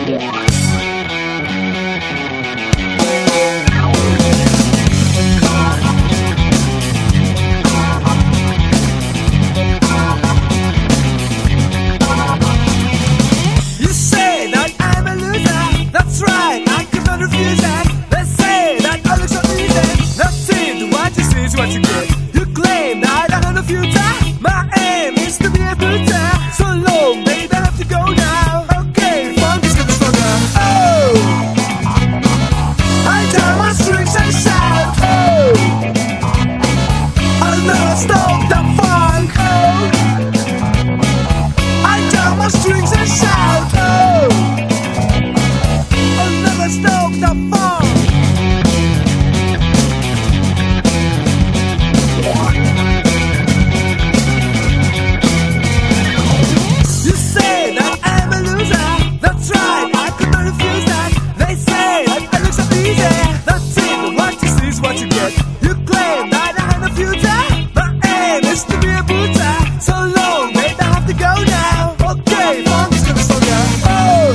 You say that I'm a loser, that's right, I cannot refuse it. They say that I look so easy, that's it, what you see is what you get. You claim that I have no future, my aim is to be a booter. So long, baby, I have to go now. Okay, funk is getting stronger. Oh, I tie my strings and shout. Oh, I'll never stop the funk. Oh, I tie my strings and shout. Oh, I'll never stop the funk. You say that I'm a loser, that's right, I could not refuse that. They say that I look so easy, that's it, what you see is what you get. You claim that I have no future, my aim is to be a booter. So long, babe, I have to go now. Okay, funk is gonna stronger. Oh,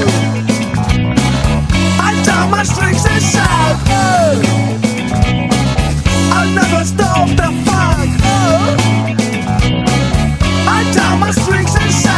I tie my strings and shout. Oh, I'll never stop the funk. Oh, I tie my strings and shout.